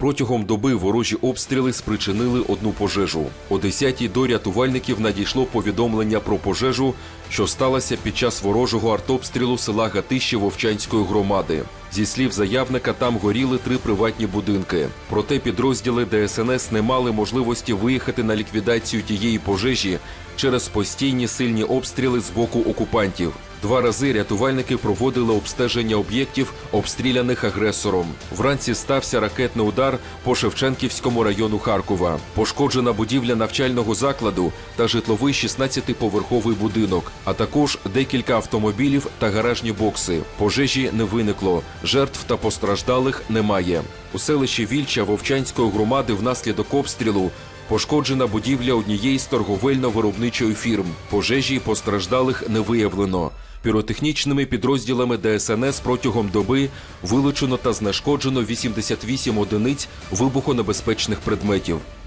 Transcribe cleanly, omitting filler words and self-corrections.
Протягом доби ворожі обстріли спричинили одну пожежу. О 10-й до рятувальників надійшло повідомлення про пожежу, що сталося під час ворожого артобстрілу села Гатище Вовчанської громади. Зі слів заявника, там горіли 3 приватні будинки. Проте підрозділи ДСНС не мали можливості виїхати на ліквідацію тієї пожежі через постійні сильні обстріли з боку окупантів. 2 рази рятувальники проводили обстеження об'єктів, обстріляних агресором. Вранці стався ракетний удар по Шевченківському району Харкова. Пошкоджена будівля навчального закладу та житловий 16-поверховий будинок, а також декілька автомобілів та гаражні бокси. Пожежі не виникло, жертв та постраждалих немає. У селищі Вільча Вовчанської громади внаслідок обстрілу пошкоджена будівля однієї з торговельно-виробничої фірм. Пожежі постраждалих не виявлено. Піротехнічними підрозділами ДСНС протягом доби вилучено та знешкоджено 88 одиниць вибухонебезпечних предметів.